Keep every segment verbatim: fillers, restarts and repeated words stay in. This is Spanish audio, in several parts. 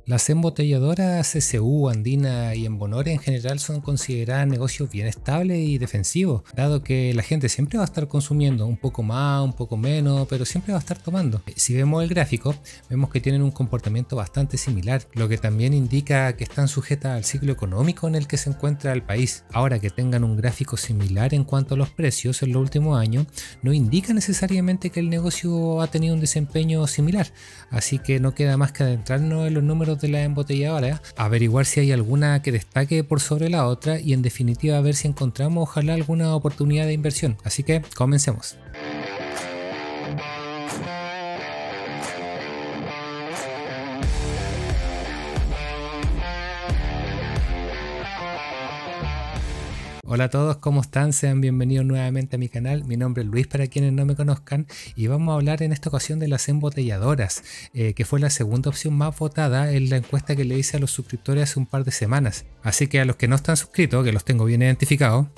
Las embotelladoras C C U, Andina y Embonor en general son consideradas negocios bien estables y defensivos, dado que la gente siempre va a estar consumiendo un poco más, un poco menos, pero siempre va a estar tomando. Si vemos el gráfico, vemos que tienen un comportamiento bastante similar, lo que también indica que están sujetas al ciclo económico en el que se encuentra el país. Ahora, que tengan un gráfico similar en cuanto a los precios en los últimos años, no indica necesariamente que el negocio ha tenido un desempeño similar, así que no queda más que adentrarnos en los números de las embotelladoras, averiguar si hay alguna que destaque por sobre la otra y en definitiva a ver si encontramos ojalá alguna oportunidad de inversión. Así que comencemos. Hola a todos, ¿cómo están? Sean bienvenidos nuevamente a mi canal. Mi nombre es Luis para quienes no me conozcan y vamos a hablar en esta ocasión de las embotelladoras, eh, que fue la segunda opción más votada en la encuesta que le hice a los suscriptores hace un par de semanas. Así que a los que no están suscritos, que los tengo bien identificados,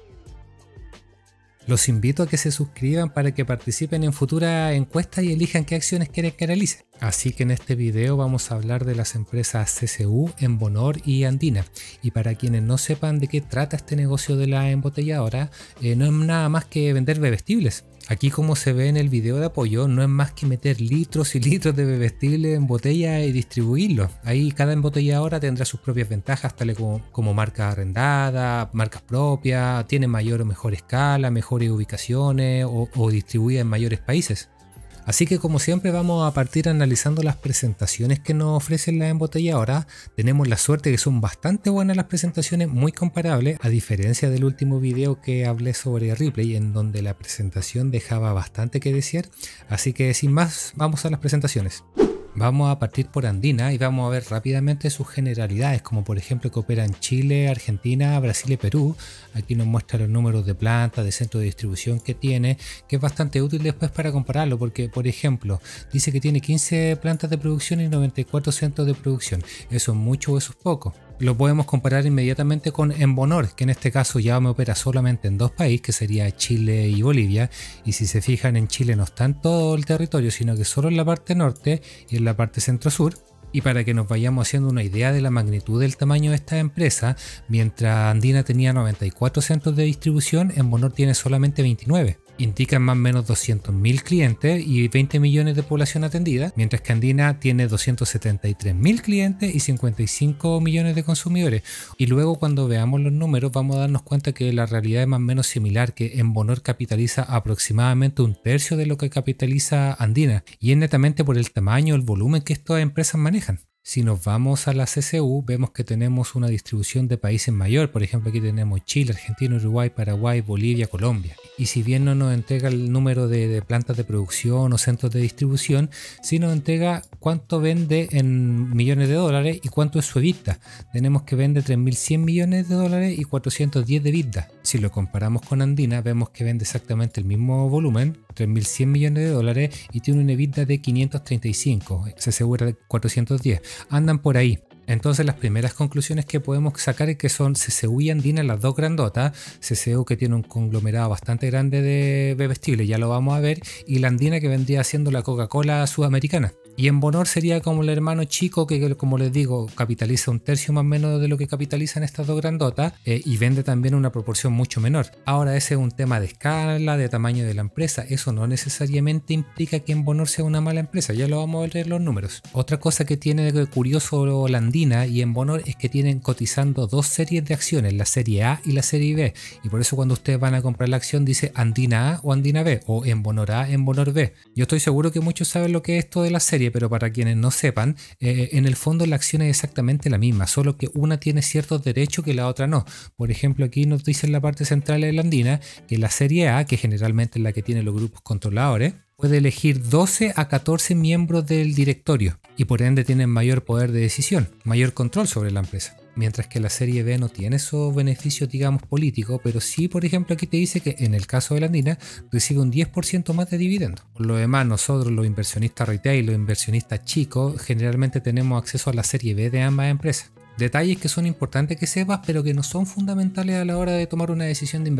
los invito a que se suscriban para que participen en futuras encuestas y elijan qué acciones quieren que realice. Así que en este video vamos a hablar de las empresas C C U, Embonor y Andina. Y para quienes no sepan de qué trata este negocio de la embotelladora, eh, no es nada más que vender bebestibles. Aquí, como se ve en el video de apoyo, no es más que meter litros y litros de bebestibles en botella y distribuirlos. Ahí cada embotelladora tendrá sus propias ventajas, tales como, como marcas arrendadas, marcas propias, tiene mayor o mejor escala, mejores ubicaciones o, o distribuida en mayores países. Así que, como siempre, vamos a partir analizando las presentaciones que nos ofrecen las embotelladoras. Tenemos la suerte que son bastante buenas las presentaciones, muy comparables, a diferencia del último video que hablé sobre Ripley, en donde la presentación dejaba bastante que desear. Así que sin más, vamos a las presentaciones. Vamos a partir por Andina y vamos a ver rápidamente sus generalidades, como por ejemplo que opera en Chile, Argentina, Brasil y Perú. Aquí nos muestra los números de plantas, de centro de distribución que tiene, que es bastante útil después para compararlo, porque por ejemplo dice que tiene quince plantas de producción y noventa y cuatro centros de producción. ¿Eso es mucho o eso es poco? Lo podemos comparar inmediatamente con Embonor, que en este caso ya me opera solamente en dos países, que sería Chile y Bolivia, y si se fijan, en Chile no está en todo el territorio, sino que solo en la parte norte y en la parte centro-sur. Y para que nos vayamos haciendo una idea de la magnitud del tamaño de esta empresa, mientras Andina tenía noventa y cuatro centros de distribución, Embonor tiene solamente veintinueve. Indican más o menos doscientos mil clientes y veinte millones de población atendida, mientras que Andina tiene doscientos setenta y tres mil clientes y cincuenta y cinco millones de consumidores. Y luego, cuando veamos los números, vamos a darnos cuenta que la realidad es más o menos similar, que Embonor capitaliza aproximadamente un tercio de lo que capitaliza Andina, y es netamente por el tamaño, el volumen que estas empresas manejan. Si nos vamos a la C C U, vemos que tenemos una distribución de países mayor. Por ejemplo, aquí tenemos Chile, Argentina, Uruguay, Paraguay, Bolivia, Colombia. Y si bien no nos entrega el número de, de plantas de producción o centros de distribución, sí nos entrega cuánto vende en millones de dólares y cuánto es su EBITDA. Tenemos que vende tres mil cien millones de dólares y cuatrocientos diez de EBITDA. Si lo comparamos con Andina, vemos que vende exactamente el mismo volumen, tres mil cien millones de dólares, y tiene un EBITDA de quinientos treinta y cinco, se asegura de cuatrocientos diez. Andan por ahí. Entonces las primeras conclusiones que podemos sacar es que son C C U y Andina las dos grandotas. C C U, que tiene un conglomerado bastante grande de bebestibles, ya lo vamos a ver, y la Andina, que vendría siendo la Coca-Cola sudamericana. Y Embonor sería como el hermano chico que, como les digo, capitaliza un tercio más o menos de lo que capitalizan estas dos grandotas, eh, y vende también una proporción mucho menor. Ahora, ese es un tema de escala, de tamaño de la empresa. Eso no necesariamente implica que Embonor sea una mala empresa, ya lo vamos a ver en los números. Otra cosa que tiene de curioso la Andina y Embonor es que tienen cotizando dos series de acciones, la serie A y la serie B, y por eso cuando ustedes van a comprar la acción dice Andina A o Andina B, o Embonor A, Embonor B. Yo estoy seguro que muchos saben lo que es esto de la serie, pero para quienes no sepan, eh, en el fondo la acción es exactamente la misma, solo que una tiene ciertos derechos que la otra no. Por ejemplo, aquí nos dice en la parte central de la Andina que la serie A, que generalmente es la que tiene los grupos controladores, puede elegir doce a catorce miembros del directorio y por ende tienen mayor poder de decisión, mayor control sobre la empresa. Mientras que la serie B no tiene esos beneficios, digamos, políticos, pero sí, por ejemplo, aquí te dice que en el caso de la Andina recibe un diez por ciento más de dividendos. Por lo demás, nosotros, los inversionistas retail, los inversionistas chicos, generalmente tenemos acceso a la serie B de ambas empresas. Detalles que son importantes que sepas, pero que no son fundamentales a la hora de tomar una decisión de inversión.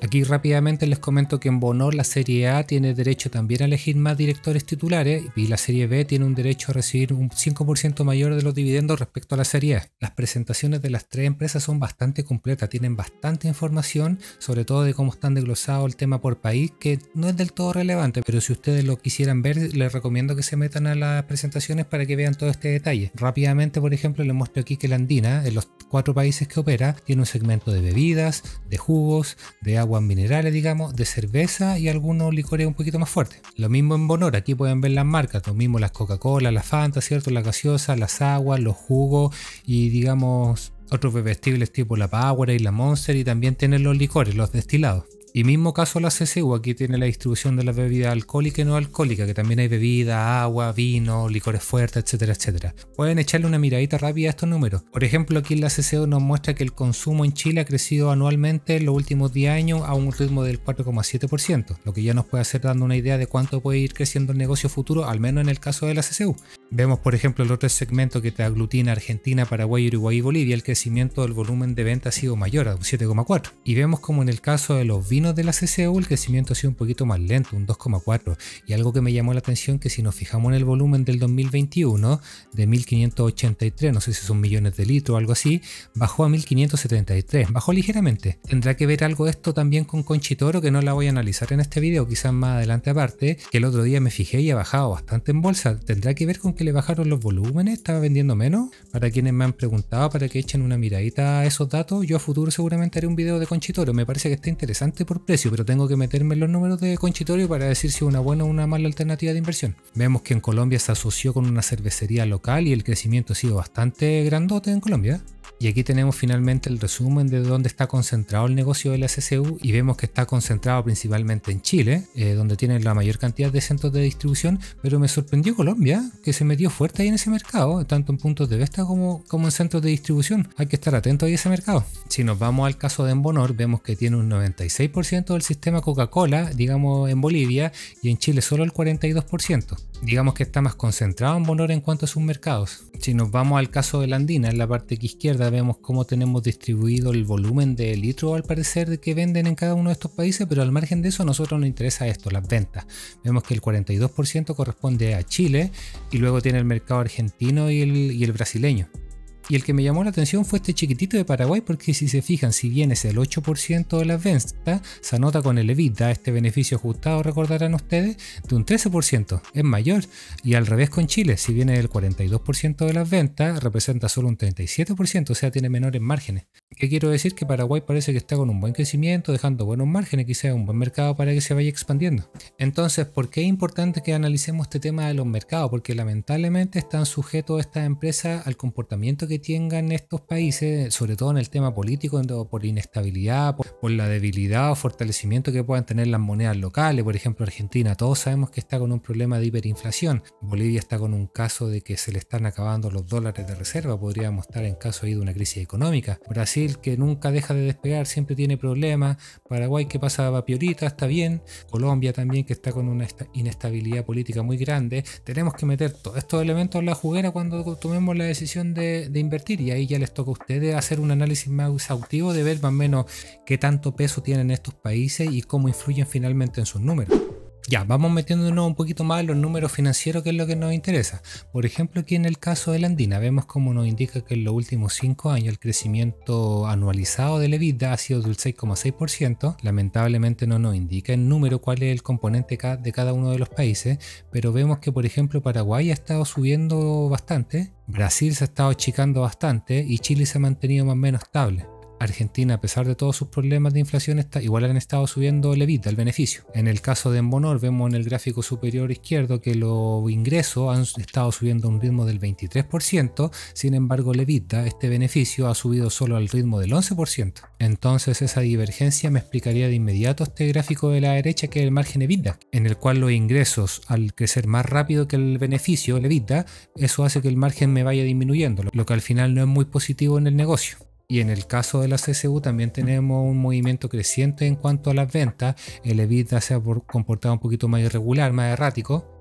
Aquí rápidamente les comento que en Bonor la serie A tiene derecho también a elegir más directores titulares y la serie B tiene un derecho a recibir un cinco por ciento mayor de los dividendos respecto a la serie A. Las presentaciones de las tres empresas son bastante completas, tienen bastante información, sobre todo de cómo están desglosados el tema por país, que no es del todo relevante, pero si ustedes lo quisieran ver, les recomiendo que se metan a las presentaciones para que vean todo este detalle. Rápidamente, por ejemplo, les muestro aquí que la Andina, en los cuatro países que opera, tiene un segmento de bebidas, de jugos, de agua minerales, digamos, de cerveza y algunos licores un poquito más fuertes. Lo mismo en Bonor, aquí pueden ver las marcas, lo mismo las Coca-Cola, las Fanta, ¿cierto? Las gaseosas, las aguas, los jugos y digamos otros bebestibles tipo la Powerade y la Monster, y también tienen los licores, los destilados. Y mismo caso la C C U, aquí tiene la distribución de las bebidas alcohólicas y no alcohólicas, que también hay bebida, agua, vino, licores fuertes, etcétera, etcétera. Pueden echarle una miradita rápida a estos números. Por ejemplo, aquí la C C U nos muestra que el consumo en Chile ha crecido anualmente en los últimos diez años a un ritmo del cuatro coma siete por ciento, lo que ya nos puede hacer dando una idea de cuánto puede ir creciendo el negocio futuro, al menos en el caso de la C C U. Vemos, por ejemplo, el otro segmento que te aglutina Argentina, Paraguay, Uruguay y Bolivia, el crecimiento del volumen de venta ha sido mayor, a un siete coma cuatro. Y vemos como en el caso de los vinos de la C C U el crecimiento ha sido un poquito más lento, un dos coma cuatro, y algo que me llamó la atención que si nos fijamos en el volumen del dos mil veintiuno de mil quinientos ochenta y tres, no sé si son millones de litros o algo así, bajó a mil quinientos setenta y tres, bajó ligeramente. Tendrá que ver algo esto también con Conchitoro, que no la voy a analizar en este video, quizás más adelante aparte, que el otro día me fijé y ha bajado bastante en bolsa. Tendrá que ver con que le bajaron los volúmenes, estaba vendiendo menos. Para quienes me han preguntado, para que echen una miradita a esos datos, yo a futuro seguramente haré un video de Conchitoro, me parece que está interesante por precio, pero tengo que meterme en los números de Conchitorio para decir si es una buena o una mala alternativa de inversión. Vemos que en Colombia se asoció con una cervecería local y el crecimiento ha sido bastante grandote en Colombia. Y aquí tenemos finalmente el resumen de dónde está concentrado el negocio de la C C U, y vemos que está concentrado principalmente en Chile, eh, donde tienen la mayor cantidad de centros de distribución, pero me sorprendió Colombia, que se metió fuerte ahí en ese mercado, tanto en puntos de venta como, como en centros de distribución. Hay que estar atento ahí a ese mercado. Si nos vamos al caso de Bonor, vemos que tiene un noventa y seis por ciento del sistema Coca-Cola, digamos en Bolivia, y en Chile solo el cuarenta y dos por ciento. Digamos que está más concentrado en Bonor en cuanto a sus mercados. Si nos vamos al caso de la Andina, en la parte aquí izquierda vemos cómo tenemos distribuido el volumen de litros al parecer que venden en cada uno de estos países, pero al margen de eso a nosotros nos interesa esto, las ventas. Vemos que el cuarenta y dos por ciento corresponde a Chile y luego tiene el mercado argentino y el, y el brasileño. Y el que me llamó la atención fue este chiquitito de Paraguay, porque si se fijan, si bien es el ocho por ciento de las ventas, se anota con el EBITDA, este beneficio ajustado, recordarán ustedes, de un trece por ciento, es mayor. Y al revés con Chile, si bien es el cuarenta y dos por ciento de las ventas, representa solo un treinta y siete por ciento, o sea, tiene menores márgenes. ¿Qué quiero decir? Que Paraguay parece que está con un buen crecimiento, dejando buenos márgenes, quizás un buen mercado para que se vaya expandiendo. Entonces, ¿por qué es importante que analicemos este tema de los mercados? Porque lamentablemente están sujetos estas empresas al comportamiento que tengan estos países, sobre todo en el tema político, por inestabilidad, por, por la debilidad o fortalecimiento que puedan tener las monedas locales. Por ejemplo, Argentina, todos sabemos que está con un problema de hiperinflación. Bolivia está con un caso de que se le están acabando los dólares de reserva, podríamos estar en caso ahí de una crisis económica. Brasil, que nunca deja de despegar, siempre tiene problemas. Paraguay, que pasa a piorita, está bien. Colombia también, que está con una inestabilidad política muy grande. Tenemos que meter todos estos elementos en la juguera cuando tomemos la decisión de, de invertir, y ahí ya les toca a ustedes hacer un análisis más exhaustivo de ver más o menos qué tanto peso tienen estos países y cómo influyen finalmente en sus números. Ya, vamos metiéndonos un poquito más en los números financieros, que es lo que nos interesa. Por ejemplo, aquí en el caso de la Andina, vemos como nos indica que en los últimos cinco años el crecimiento anualizado del EBITDA ha sido del seis coma seis por ciento. Lamentablemente no nos indica en número cuál es el componente de cada uno de los países, pero vemos que, por ejemplo, Paraguay ha estado subiendo bastante, Brasil se ha estado achicando bastante y Chile se ha mantenido más o menos estable. Argentina, a pesar de todos sus problemas de inflación, está, igual han estado subiendo el EBITDA, el beneficio. En el caso de Bonor, vemos en el gráfico superior izquierdo que los ingresos han estado subiendo a un ritmo del veintitrés por ciento, sin embargo el EBITDA, este beneficio, ha subido solo al ritmo del once por ciento. Entonces esa divergencia me explicaría de inmediato este gráfico de la derecha, que es el margen EBITDA, en el cual los ingresos, al crecer más rápido que el beneficio, el EBITDA, eso hace que el margen me vaya disminuyendo, lo que al final no es muy positivo en el negocio. Y en el caso de la C C U también tenemos un movimiento creciente en cuanto a las ventas. El EBITDA se ha comportado un poquito más irregular, más errático.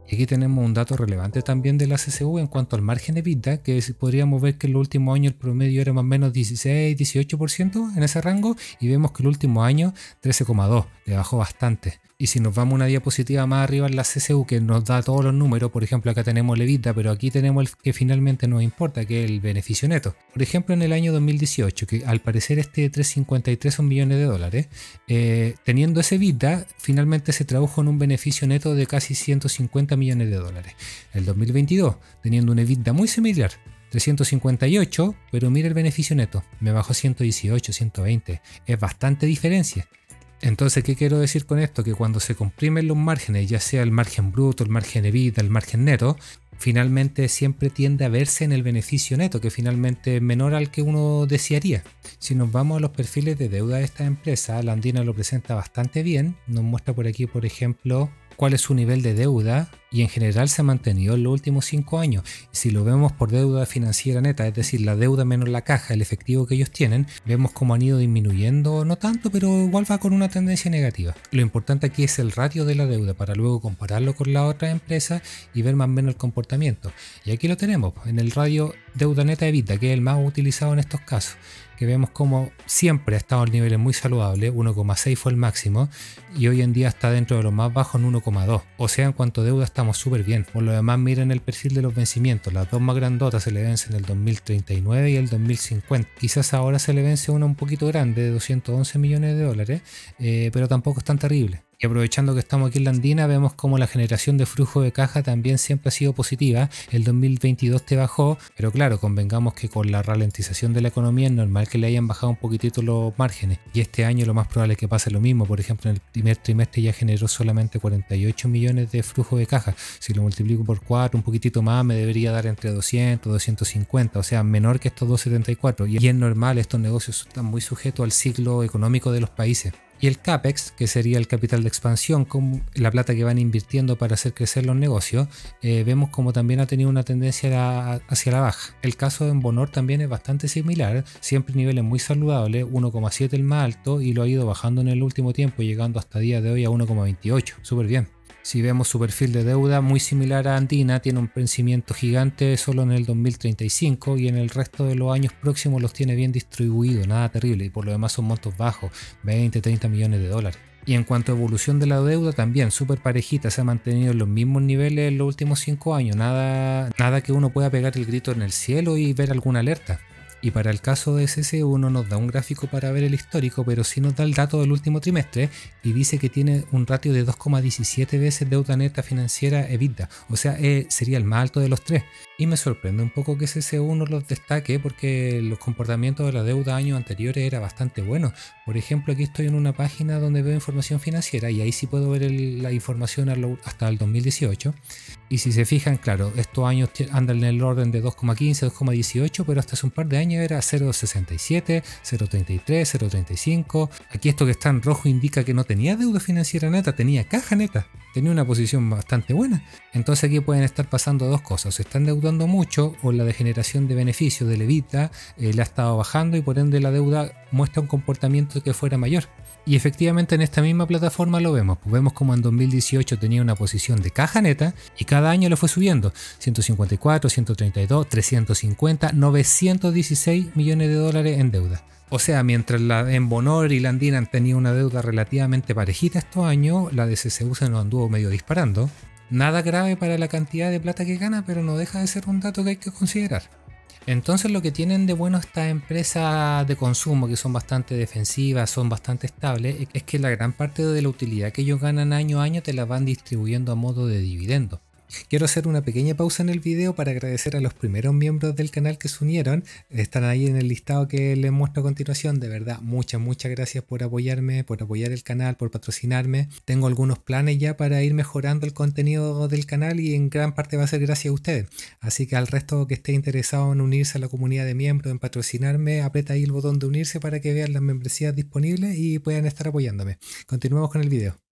Y aquí tenemos un dato relevante también de la C C U en cuanto al margen EBITDA, que podríamos ver que en los últimos años el promedio era más o menos dieciséis, dieciocho por ciento en ese rango, y vemos que el último año trece coma dos por ciento, le bajó bastante. Y si nos vamos a una diapositiva más arriba en la C C U que nos da todos los números, por ejemplo acá tenemos el EBITDA, pero aquí tenemos el que finalmente nos importa, que es el beneficio neto. Por ejemplo en el año dos mil dieciocho, que al parecer este de trescientos cincuenta y tres son millones de dólares, eh, teniendo ese EBITDA finalmente se tradujo en un beneficio neto de casi ciento cincuenta millones de dólares. El dos mil veintidós, teniendo un EBITDA muy similar, trescientos cincuenta y ocho, pero mira el beneficio neto, me bajó ciento dieciocho, ciento veinte, es bastante diferencia. Entonces, ¿qué quiero decir con esto? Que cuando se comprimen los márgenes, ya sea el margen bruto, el margen EBITDA, el margen neto, finalmente siempre tiende a verse en el beneficio neto, que finalmente es menor al que uno desearía. Si nos vamos a los perfiles de deuda de esta empresa, la Andina lo presenta bastante bien. Nos muestra por aquí, por ejemplo, cuál es su nivel de deuda y en general se ha mantenido en los últimos cinco años. Si lo vemos por deuda financiera neta, es decir, la deuda menos la caja, el efectivo que ellos tienen, vemos cómo han ido disminuyendo, no tanto, pero igual va con una tendencia negativa. Lo importante aquí es el ratio de la deuda para luego compararlo con la otra empresa y ver más o menos el comportamiento. Y aquí lo tenemos, en el ratio deuda neta EBITDA, que es el más utilizado en estos casos, que vemos como siempre ha estado en niveles muy saludables, uno coma seis fue el máximo, y hoy en día está dentro de los más bajos en uno coma dos. O sea, en cuanto a deuda estamos súper bien. Por lo demás, miren el perfil de los vencimientos. Las dos más grandotas se le vencen el dos mil treinta y nueve y el dos mil cincuenta. Quizás ahora se le vence una un poquito grande, de doscientos once millones de dólares, eh, pero tampoco es tan terrible. Y aprovechando que estamos aquí en la Andina, vemos como la generación de flujo de caja también siempre ha sido positiva. El dos mil veintidós te bajó, pero claro, convengamos que con la ralentización de la economía es normal que le hayan bajado un poquitito los márgenes. Y este año lo más probable es que pase lo mismo. Por ejemplo, en el primer trimestre ya generó solamente cuarenta y ocho millones de flujo de caja. Si lo multiplico por cuatro, un poquitito más, me debería dar entre doscientos, doscientos cincuenta, o sea, menor que estos doscientos setenta y cuatro. Y es normal, estos negocios están muy sujetos al ciclo económico de los países. Y el CAPEX, que sería el capital de expansión, con la plata que van invirtiendo para hacer crecer los negocios, eh, vemos como también ha tenido una tendencia a, hacia la baja. El caso de Bonor también es bastante similar, siempre niveles muy saludables, uno coma siete el más alto, y lo ha ido bajando en el último tiempo, llegando hasta el día de hoy a uno coma veintiocho, súper bien. Si vemos su perfil de deuda, muy similar a Andina, tiene un vencimiento gigante solo en el dos mil treinta y cinco y en el resto de los años próximos los tiene bien distribuidos, nada terrible, y por lo demás son montos bajos, veinte, treinta millones de dólares. Y en cuanto a evolución de la deuda, también súper parejita, se ha mantenido en los mismos niveles en los últimos cinco años, nada, nada que uno pueda pegar el grito en el cielo y ver alguna alerta. Y para el caso de C C U no nos da un gráfico para ver el histórico, pero sí nos da el dato del último trimestre y dice que tiene un ratio de dos coma diecisiete veces deuda neta financiera EBITDA, o sea, eh, sería el más alto de los tres. Y me sorprende un poco que C C U no los destaque porque los comportamientos de la deuda años anteriores era bastante bueno. Por ejemplo, aquí estoy en una página donde veo información financiera y ahí sí puedo ver el, la información hasta el dos mil dieciocho. Y si se fijan, claro, estos años andan en el orden de dos coma quince, dos coma dieciocho, pero hasta hace un par de años era cero coma sesenta y siete, cero coma treinta y tres, cero coma treinta y cinco. Aquí esto que está en rojo indica que no tenía deuda financiera neta, tenía caja neta, tenía una posición bastante buena. Entonces aquí pueden estar pasando dos cosas: se están endeudando mucho o la degeneración de beneficios del EBITDA eh, le ha estado bajando y por ende la deuda muestra un comportamiento que fuera mayor. Y efectivamente en esta misma plataforma lo vemos, pues vemos como en dos mil dieciocho tenía una posición de caja neta y cada año lo fue subiendo, ciento cincuenta y cuatro, ciento treinta y dos, trescientos cincuenta, novecientos dieciséis millones de dólares en deuda. O sea, mientras la en Bonor y la Andina han tenido una deuda relativamente parejita estos años, la de C C U se nos anduvo medio disparando. Nada grave para la cantidad de plata que gana, pero no deja de ser un dato que hay que considerar. Entonces lo que tienen de bueno estas empresas de consumo, que son bastante defensivas, son bastante estables, es que la gran parte de la utilidad que ellos ganan año a año te la van distribuyendo a modo de dividendo. Quiero hacer una pequeña pausa en el video para agradecer a los primeros miembros del canal que se unieron. Están ahí en el listado que les muestro a continuación. De verdad, muchas, muchas gracias por apoyarme, por apoyar el canal, por patrocinarme. Tengo algunos planes ya para ir mejorando el contenido del canal y en gran parte va a ser gracias a ustedes. Así que al resto que esté interesado en unirse a la comunidad de miembros, en patrocinarme, aprieta ahí el botón de unirse para que vean las membresías disponibles y puedan estar apoyándome. Continuemos con el video.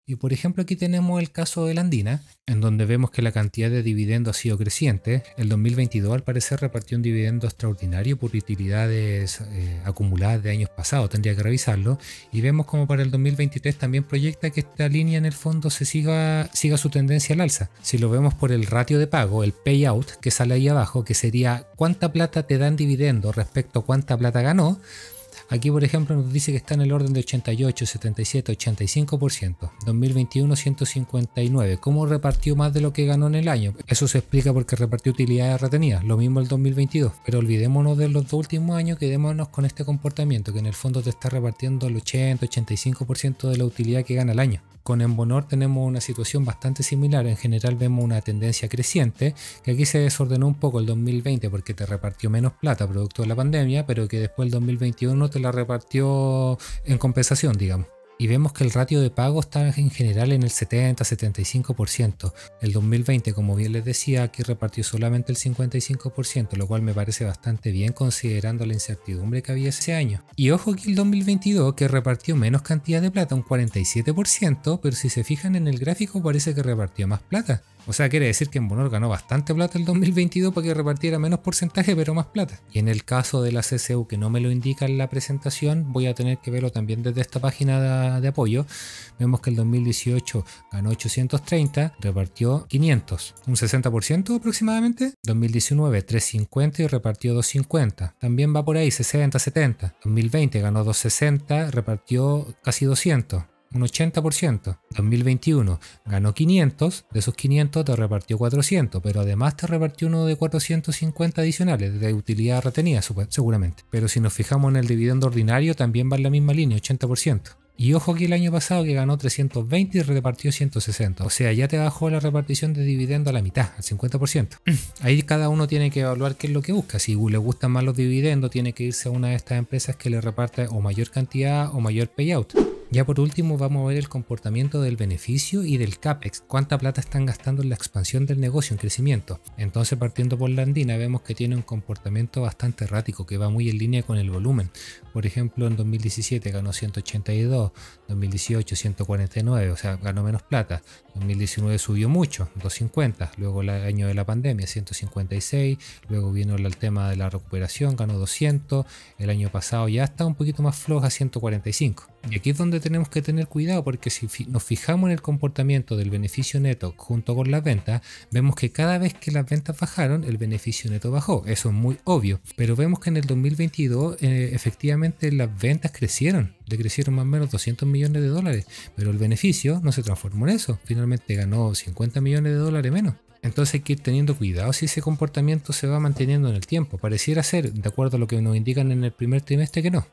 Y por ejemplo aquí tenemos el caso de la Andina, en donde vemos que la cantidad de dividendo ha sido creciente. El dos mil veintidós al parecer repartió un dividendo extraordinario por utilidades eh, acumuladas de años pasados, tendría que revisarlo. Y vemos como para el dos mil veintitrés también proyecta que esta línea en el fondo se siga, siga su tendencia al alza. Si lo vemos por el ratio de pago, el payout que sale ahí abajo, que sería cuánta plata te dan dividendo respecto a cuánta plata ganó. Aquí por ejemplo nos dice que está en el orden de ochenta y ocho, setenta y siete, ochenta y cinco por ciento. dos mil veintiuno ciento cincuenta y nueve. ¿Cómo repartió más de lo que ganó en el año? Eso se explica porque repartió utilidades retenidas. Lo mismo el dos mil veintidós. Pero olvidémonos de los dos últimos años, quedémonos con este comportamiento que en el fondo te está repartiendo el ochenta, ochenta y cinco por ciento de la utilidad que gana el año. Con Embonor tenemos una situación bastante similar. En general vemos una tendencia creciente, que aquí se desordenó un poco el dos mil veinte porque te repartió menos plata producto de la pandemia, pero que después el dos mil veintiuno te la repartió en compensación, digamos. Y vemos que el ratio de pago está en general en el setenta a setenta y cinco por ciento. El dos mil veinte, como bien les decía, aquí repartió solamente el cincuenta y cinco por ciento, lo cual me parece bastante bien considerando la incertidumbre que había ese año. Y ojo que el dos mil veintidós, que repartió menos cantidad de plata, un cuarenta y siete por ciento, pero si se fijan en el gráfico parece que repartió más plata. O sea, quiere decir que Embonor ganó bastante plata el dos mil veintidós para que repartiera menos porcentaje pero más plata. Y en el caso de la C C U, que no me lo indica en la presentación, voy a tener que verlo también desde esta página de, de apoyo. Vemos que el dos mil dieciocho ganó ochocientos treinta, repartió quinientos, un sesenta por ciento aproximadamente. dos mil diecinueve trescientos cincuenta y repartió doscientos cincuenta. También va por ahí, sesenta, setenta. dos mil veinte ganó doscientos sesenta, repartió casi doscientos. Un ochenta por ciento. dos mil veintiuno ganó quinientos, de esos quinientos te repartió cuatrocientos, pero además te repartió uno de cuatrocientos cincuenta adicionales de utilidad retenida seguramente. Pero si nos fijamos en el dividendo ordinario también va en la misma línea, ochenta por ciento. Y ojo que el año pasado que ganó trescientos veinte y repartió ciento sesenta. O sea, ya te bajó la repartición de dividendo a la mitad, al cincuenta por ciento. Ahí cada uno tiene que evaluar qué es lo que busca. Si le gustan más los dividendos, tiene que irse a una de estas empresas que le reparte o mayor cantidad o mayor payout. Ya por último vamos a ver el comportamiento del beneficio y del CAPEX, cuánta plata están gastando en la expansión del negocio, en crecimiento. Entonces partiendo por la Andina vemos que tiene un comportamiento bastante errático que va muy en línea con el volumen. Por ejemplo en dos mil diecisiete ganó ciento ochenta y dos, dos mil dieciocho ciento cuarenta y nueve, o sea ganó menos plata. dos mil diecinueve subió mucho, doscientos cincuenta, luego el año de la pandemia ciento cincuenta y seis, luego vino el tema de la recuperación, ganó doscientos, el año pasado ya está un poquito más floja, ciento cuarenta y cinco. Y aquí es donde tenemos que tener cuidado porque si nos fijamos en el comportamiento del beneficio neto junto con las ventas, vemos que cada vez que las ventas bajaron, el beneficio neto bajó. Eso es muy obvio. Pero vemos que en el dos mil veintidós eh, efectivamente las ventas crecieron. Le crecieron más o menos doscientos millones de dólares. Pero el beneficio no se transformó en eso. Finalmente ganó cincuenta millones de dólares menos. Entonces hay que ir teniendo cuidado si ese comportamiento se va manteniendo en el tiempo. Pareciera ser, de acuerdo a lo que nos indican en el primer trimestre, que no.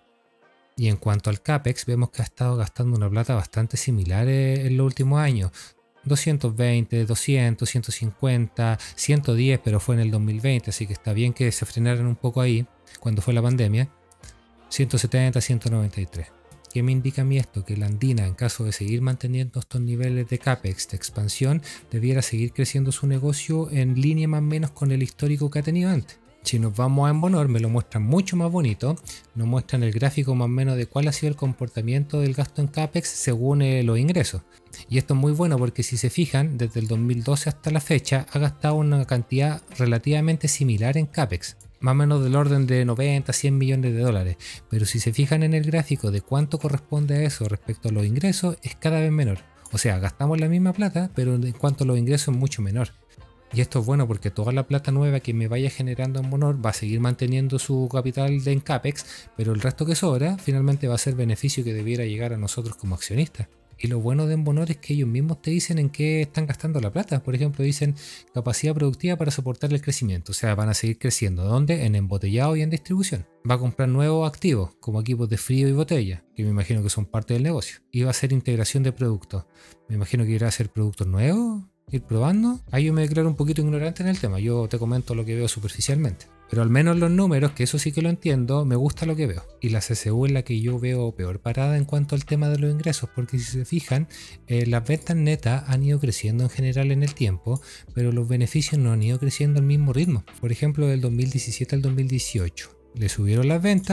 Y en cuanto al CAPEX, vemos que ha estado gastando una plata bastante similar en los últimos años. doscientos veinte, doscientos, ciento cincuenta, ciento diez, pero fue en el dos mil veinte, así que está bien que se frenaran un poco ahí, cuando fue la pandemia. ciento setenta, ciento noventa y tres. ¿Qué me indica a mí esto? Que la Andina, en caso de seguir manteniendo estos niveles de CAPEX, de expansión, debiera seguir creciendo su negocio en línea más o menos con el histórico que ha tenido antes. Si nos vamos a Embonor, me lo muestran mucho más bonito, nos muestran el gráfico más o menos de cuál ha sido el comportamiento del gasto en CAPEX según eh, los ingresos. Y esto es muy bueno porque si se fijan, desde el dos mil doce hasta la fecha ha gastado una cantidad relativamente similar en CAPEX, más o menos del orden de noventa a cien millones de dólares. Pero si se fijan en el gráfico de cuánto corresponde a eso respecto a los ingresos, es cada vez menor. O sea, gastamos la misma plata, pero en cuanto a los ingresos es mucho menor. Y esto es bueno porque toda la plata nueva que me vaya generando en Embonor va a seguir manteniendo su capital de en CAPEX, pero el resto que sobra finalmente va a ser beneficio que debiera llegar a nosotros como accionistas. Y lo bueno de Embonor es que ellos mismos te dicen en qué están gastando la plata. Por ejemplo, dicen capacidad productiva para soportar el crecimiento. O sea, van a seguir creciendo. ¿Dónde? En embotellado y en distribución. Va a comprar nuevos activos, como equipos de frío y botella, que me imagino que son parte del negocio. Y va a hacer integración de productos. Me imagino que irá a hacer productos nuevos, ir probando. Ahí yo me declaro un poquito ignorante en el tema. Yo te comento lo que veo superficialmente. Pero al menos los números, que eso sí que lo entiendo, me gusta lo que veo. Y la C C U es la que yo veo peor parada en cuanto al tema de los ingresos, porque si se fijan, eh, las ventas netas han ido creciendo en general en el tiempo, pero los beneficios no han ido creciendo al mismo ritmo. Por ejemplo, del dos mil diecisiete al dos mil dieciocho. Le subieron las ventas,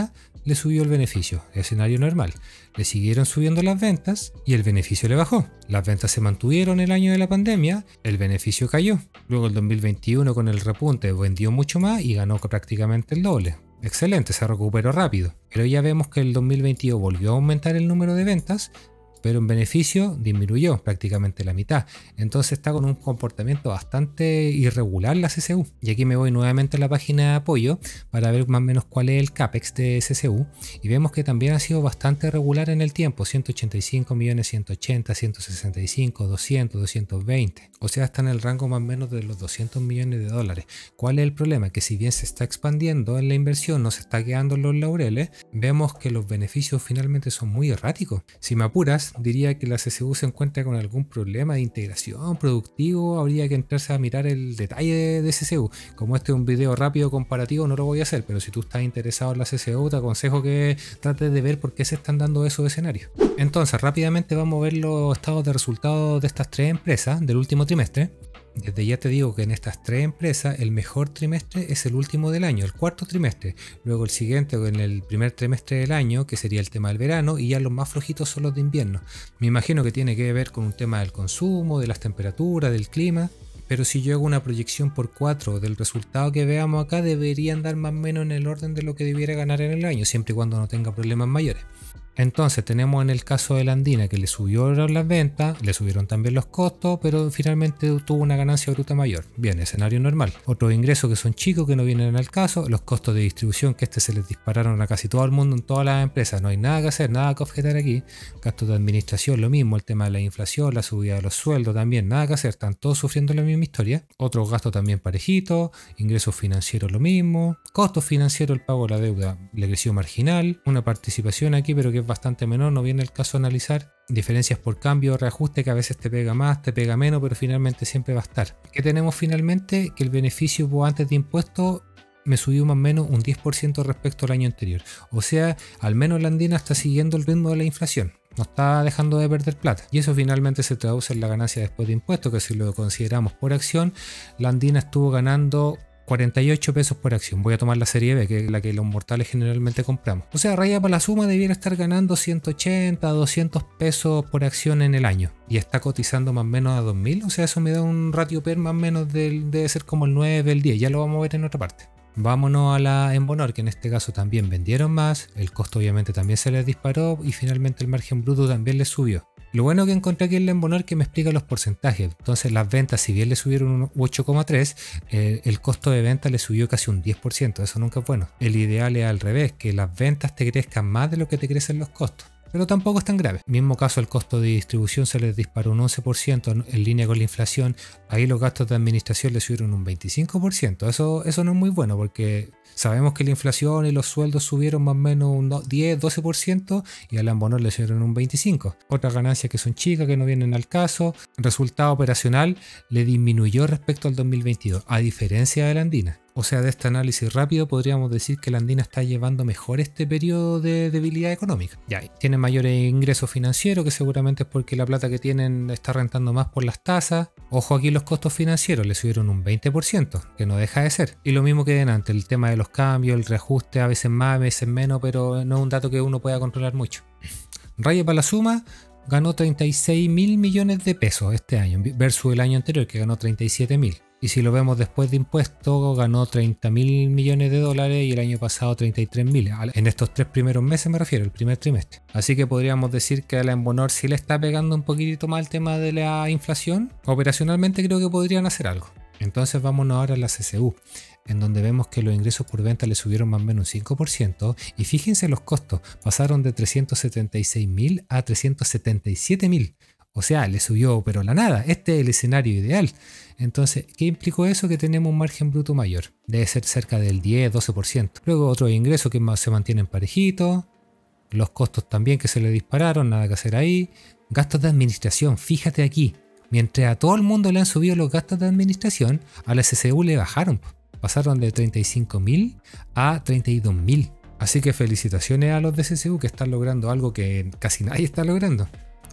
le subió el beneficio, escenario normal. Le siguieron subiendo las ventas y el beneficio le bajó. Las ventas se mantuvieron el año de la pandemia, el beneficio cayó. Luego el dos mil veintiuno con el repunte vendió mucho más y ganó prácticamente el doble. Excelente, se recuperó rápido. Pero ya vemos que el dos mil veintidós volvió a aumentar el número de ventas, pero en beneficio disminuyó prácticamente la mitad. Entonces está con un comportamiento bastante irregular la C C U. Y aquí me voy nuevamente a la página de apoyo para ver más o menos cuál es el CAPEX de C C U. Y vemos que también ha sido bastante regular en el tiempo. ciento ochenta y cinco millones, ciento ochenta, ciento sesenta y cinco, doscientos, doscientos veinte. O sea, está en el rango más o menos de los doscientos millones de dólares. ¿Cuál es el problema? Que si bien se está expandiendo en la inversión, no se está quedando en los laureles, vemos que los beneficios finalmente son muy erráticos. Si me apuras, diría que la C C U se encuentra con algún problema de integración productivo. Habría que entrarse a mirar el detalle de C C U. Como este es un video rápido comparativo, no lo voy a hacer, pero si tú estás interesado en la C C U, te aconsejo que trates de ver por qué se están dando esos escenarios. Entonces, rápidamente vamos a ver los estados de resultados de estas tres empresas del último trimestre. Desde ya te digo que en estas tres empresas el mejor trimestre es el último del año, el cuarto trimestre. Luego el siguiente en el primer trimestre del año, que sería el tema del verano, y ya los más flojitos son los de invierno. Me imagino que tiene que ver con un tema del consumo, de las temperaturas, del clima. Pero si yo hago una proyección por cuatro del resultado que veamos acá, debería andar más o menos en el orden de lo que debiera ganar en el año, siempre y cuando no tenga problemas mayores. Entonces tenemos en el caso de la Andina que le subieron las ventas, le subieron también los costos, pero finalmente tuvo una ganancia bruta mayor. Bien, escenario normal. Otros ingresos que son chicos, que no vienen al caso, los costos de distribución que este se les dispararon a casi todo el mundo en todas las empresas. No hay nada que hacer, nada que objetar aquí. Gastos de administración, lo mismo, el tema de la inflación, la subida de los sueldos también, nada que hacer, están todos sufriendo la misma historia. Otros gastos también parejitos, ingresos financieros lo mismo, costos financieros, el pago de la deuda le creció marginal, una participación aquí pero que es bastante menor, no viene el caso analizar diferencias por cambio, reajuste que a veces te pega más, te pega menos, pero finalmente siempre va a estar. ¿Qué tenemos finalmente? Que el beneficio antes de impuestos me subió más o menos un diez por ciento respecto al año anterior. O sea, al menos la Andina está siguiendo el ritmo de la inflación. No está dejando de perder plata. Y eso finalmente se traduce en la ganancia después de impuestos, que si lo consideramos por acción, la Andina estuvo ganando cuarenta y ocho pesos por acción. Voy a tomar la serie B, que es la que los mortales generalmente compramos. O sea, raya para la suma debiera estar ganando ciento ochenta, doscientos pesos por acción en el año. Y está cotizando más o menos a dos mil. O sea, eso me da un ratio P E R más o menos del, debe ser como el nueve, el diez. Ya lo vamos a ver en otra parte. Vámonos a la Embonor, que en este caso también vendieron más. El costo obviamente también se les disparó y finalmente el margen bruto también les subió. Lo bueno que encontré aquí en la Embonor que me explica los porcentajes. Entonces las ventas, si bien le subieron un ocho coma tres, eh, el costo de venta le subió casi un diez por ciento. Eso nunca es bueno. El ideal es al revés, que las ventas te crezcan más de lo que te crecen los costos. Pero tampoco es tan grave. Mismo caso, el costo de distribución se les disparó un once por ciento en línea con la inflación. Ahí los gastos de administración le subieron un veinticinco por ciento. Eso, eso no es muy bueno porque sabemos que la inflación y los sueldos subieron más o menos un diez, doce por ciento y a la Embonor le subieron un veinticinco por ciento. Otras ganancias que son chicas, que no vienen al caso. El resultado operacional le disminuyó respecto al dos mil veintidós, a diferencia de la Andina. O sea, de este análisis rápido podríamos decir que la Andina está llevando mejor este periodo de debilidad económica. Ya, tiene mayores ingresos financieros, que seguramente es porque la plata que tienen está rentando más por las tasas. Ojo aquí, los costos financieros le subieron un veinte por ciento, que no deja de ser. Y lo mismo que delante, el tema de los cambios, el reajuste, a veces más, a veces menos, pero no es un dato que uno pueda controlar mucho. Raya para la suma, ganó treinta y seis mil millones de pesos este año, versus el año anterior que ganó treinta y siete mil. Y si lo vemos después de impuestos, ganó treinta mil millones de dólares y el año pasado treinta y tres mil. En estos tres primeros meses me refiero, el primer trimestre. Así que podríamos decir que a la Embonor sí le está pegando un poquitito más el tema de la inflación. Operacionalmente creo que podrían hacer algo. Entonces vámonos ahora a la C C U, en donde vemos que los ingresos por venta le subieron más o menos un cinco por ciento. Y fíjense los costos, pasaron de trescientos setenta y seis mil a trescientos setenta y siete mil. O sea, le subió pero la nada. Este es el escenario ideal. Entonces, ¿qué implicó eso? Que tenemos un margen bruto mayor. Debe ser cerca del diez, doce por ciento. Luego otros ingresos que más se mantienen parejitos. Los costos también que se le dispararon, nada que hacer ahí. Gastos de administración, fíjate aquí. Mientras a todo el mundo le han subido los gastos de administración, a la C C U le bajaron. Pasaron de treinta y cinco mil a treinta y dos mil. Así que felicitaciones a los de C C U que están logrando algo que casi nadie está logrando.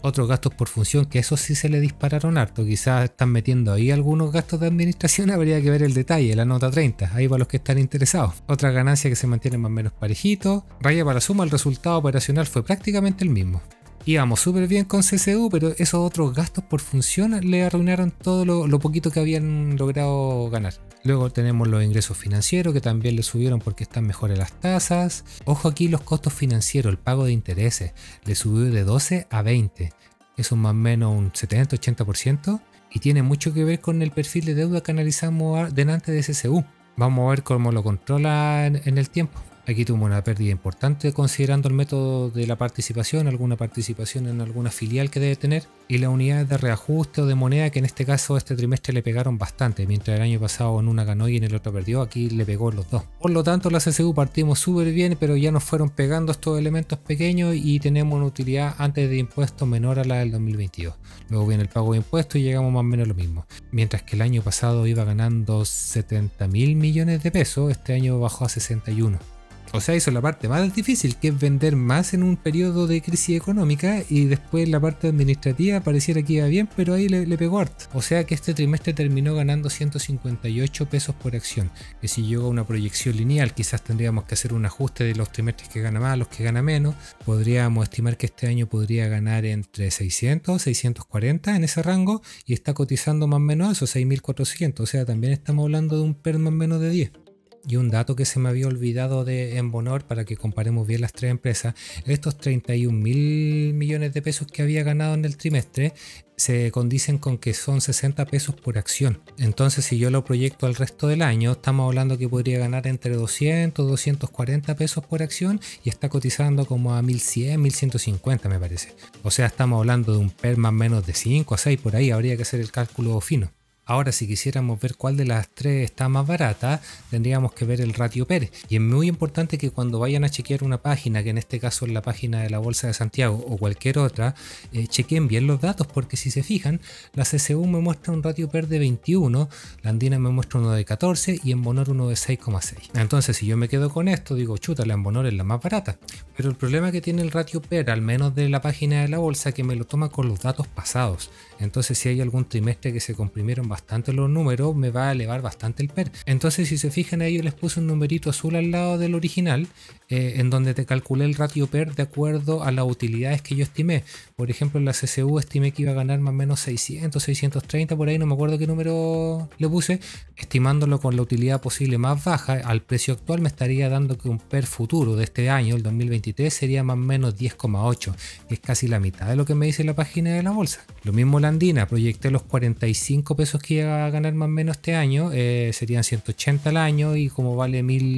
Otros gastos por función, que esos sí se le dispararon harto, quizás están metiendo ahí algunos gastos de administración, habría que ver el detalle, la nota treinta, ahí para los que están interesados. Otra ganancia que se mantiene más o menos parejito. Raya para la suma, el resultado operacional fue prácticamente el mismo. Íbamos súper bien con C S U, pero esos otros gastos por función le arruinaron todo lo, lo poquito que habían logrado ganar. Luego tenemos los ingresos financieros, que también le subieron porque están mejores las tasas. Ojo aquí los costos financieros, el pago de intereses, le subió de doce a veinte. Eso es más o menos un setenta a ochenta por ciento y tiene mucho que ver con el perfil de deuda que analizamos delante de C S U. Vamos a ver cómo lo controla en, en el tiempo. Aquí tuvo una pérdida importante considerando el método de la participación, alguna participación en alguna filial que debe tener, y las unidades de reajuste o de moneda, que en este caso este trimestre le pegaron bastante, mientras el año pasado en una ganó y en el otro perdió, aquí le pegó los dos. Por lo tanto, la C S U partimos súper bien, pero ya nos fueron pegando estos elementos pequeños y tenemos una utilidad antes de impuestos menor a la del dos mil veintidós. Luego viene el pago de impuestos y llegamos más o menos a lo mismo. Mientras que el año pasado iba ganando setenta mil millones de pesos, este año bajó a sesenta y uno. O sea, hizo la parte más difícil, que es vender más en un periodo de crisis económica, y después la parte administrativa pareciera que iba bien, pero ahí le, le pegó harto. O sea que este trimestre terminó ganando ciento cincuenta y ocho pesos por acción, que si llega a una proyección lineal, quizás tendríamos que hacer un ajuste de los trimestres que gana más, los que gana menos. Podríamos estimar que este año podría ganar entre seiscientos, seiscientos cuarenta en ese rango, y está cotizando más o menos eso, seis mil cuatrocientos, o sea, también estamos hablando de un P E R más o menos de diez. Y un dato que se me había olvidado de Enbonor, para que comparemos bien las tres empresas, estos treinta y un mil millones de pesos que había ganado en el trimestre se condicen con que son sesenta pesos por acción. Entonces, si yo lo proyecto al resto del año, estamos hablando que podría ganar entre doscientos, doscientos cuarenta pesos por acción, y está cotizando como a mil cien, mil ciento cincuenta me parece. O sea, estamos hablando de un P E R más o menos de cinco a seis, por ahí habría que hacer el cálculo fino. Ahora, si quisiéramos ver cuál de las tres está más barata, tendríamos que ver el ratio P E R. Y es muy importante que cuando vayan a chequear una página, que en este caso es la página de la Bolsa de Santiago o cualquier otra, eh, chequen bien los datos, porque si se fijan, la C S U me muestra un ratio P E R de veintiuno, la Andina me muestra uno de catorce y Enbonor uno de seis coma seis. Entonces, si yo me quedo con esto, digo, chuta, la Enbonor es la más barata. Pero el problema que tiene el ratio P E R, al menos de la página de la bolsa, que me lo toma con los datos pasados. Entonces, si hay algún trimestre que se comprimieron bastante los números, me va a elevar bastante el P E R. Entonces, si se fijan ahí, yo les puse un numerito azul al lado del original, eh, en donde te calculé el ratio P E R de acuerdo a las utilidades que yo estimé. Por ejemplo, en la C S U estimé que iba a ganar más o menos seiscientos, seiscientos treinta, por ahí no me acuerdo qué número le puse, estimándolo con la utilidad posible más baja. Al precio actual me estaría dando que un P E R futuro de este año, el dos mil veintitrés, sería más o menos diez coma ocho, que es casi la mitad de lo que me dice la página de la bolsa. Lo mismo la Andina, proyecté los cuarenta y cinco pesos que iba a ganar más o menos este año, eh, serían ciento ochenta al año, y como vale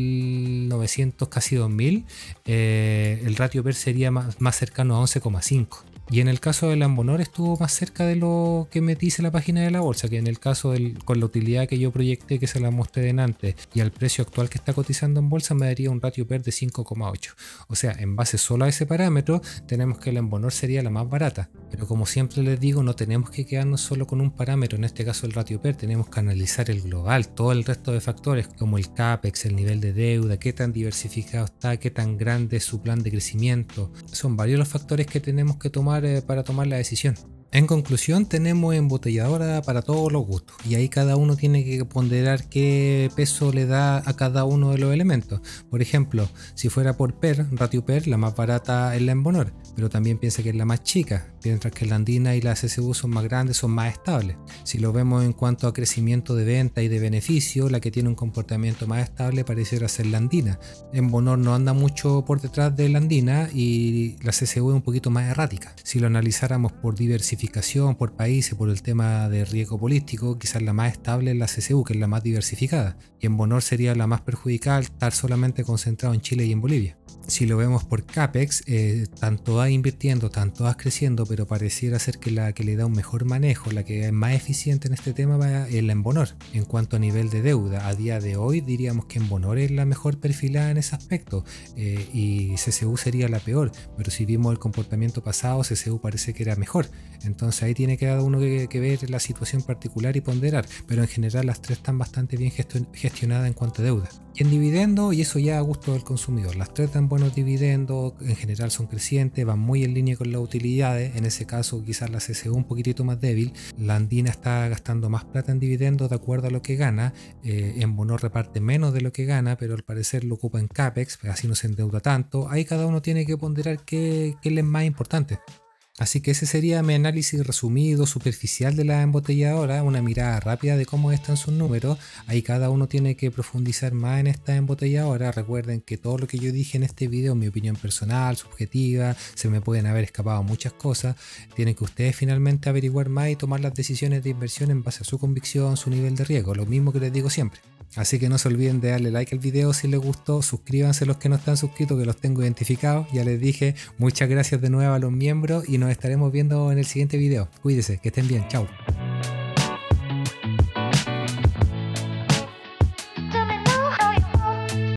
mil novecientos, casi dos mil, eh, el ratio P E R sería más, más cercano a once coma cinco. Y en el caso de la Enbonor estuvo más cerca de lo que me dice la página de la bolsa, que en el caso del, con la utilidad que yo proyecté, que se la mostré delante, y al precio actual que está cotizando en bolsa, me daría un ratio P E R de cinco coma ocho. O sea, en base solo a ese parámetro, tenemos que la Enbonor sería la más barata. Pero como siempre les digo, no tenemos que quedarnos solo con un parámetro, en este caso el ratio P E R, tenemos que analizar el global, todo el resto de factores, como el CAPEX, el nivel de deuda, qué tan diversificado está, qué tan grande es su plan de crecimiento. Son varios los factores que tenemos que tomar para tomar la decisión. En conclusión, tenemos embotelladora para todos los gustos, y ahí cada uno tiene que ponderar qué peso le da a cada uno de los elementos. Por ejemplo, si fuera por P E R, ratio P E R, la más barata es la Enbonor, pero también piensa que es la más chica, mientras que la Andina y la C S U son más grandes, son más estables. Si lo vemos en cuanto a crecimiento de venta y de beneficio, la que tiene un comportamiento más estable pareciera ser la Andina. Enbonor no anda mucho por detrás de la Andina, y la C S U es un poquito más errática. Si lo analizáramos por diversificación, por países, por el tema de riesgo político, quizás la más estable es la C S U, que es la más diversificada, y Enbonor sería la más perjudicada al estar solamente concentrado en Chile y en Bolivia. Si lo vemos por CAPEX, eh, tanto va invirtiendo, tanto va creciendo, pero pareciera ser que la que le da un mejor manejo, la que es más eficiente en este tema, va es la Enbonor. En cuanto a nivel de deuda, a día de hoy diríamos que Enbonor es la mejor perfilada en ese aspecto, eh, y C S U sería la peor, pero si vimos el comportamiento pasado, C S U parece que era mejor. Entonces ahí tiene cada uno que, que ver la situación particular y ponderar, pero en general las tres están bastante bien gestionadas en cuanto a deuda. Y en dividendo, y eso ya a gusto del consumidor, las tres dan buenos dividendos, en general son crecientes, van muy en línea con las utilidades. En ese caso quizás la C C U un poquitito más débil, la Andina está gastando más plata en dividendos de acuerdo a lo que gana, eh, en Bonor reparte menos de lo que gana, pero al parecer lo ocupa en CAPEX, así no se endeuda tanto. Ahí cada uno tiene que ponderar qué, qué le es más importante. Así que ese sería mi análisis resumido, superficial de la embotelladora, una mirada rápida de cómo están sus números. Ahí cada uno tiene que profundizar más en esta embotelladora. Recuerden que todo lo que yo dije en este video es mi opinión personal, subjetiva, se me pueden haber escapado muchas cosas. Tienen que ustedes finalmente averiguar más y tomar las decisiones de inversión en base a su convicción, su nivel de riesgo, lo mismo que les digo siempre. Así que no se olviden de darle like al video si les gustó, suscríbanse los que no están suscritos, que los tengo identificados. Ya les dije, muchas gracias de nuevo a los miembros y nos estaremos viendo en el siguiente video. Cuídense, que estén bien, chao.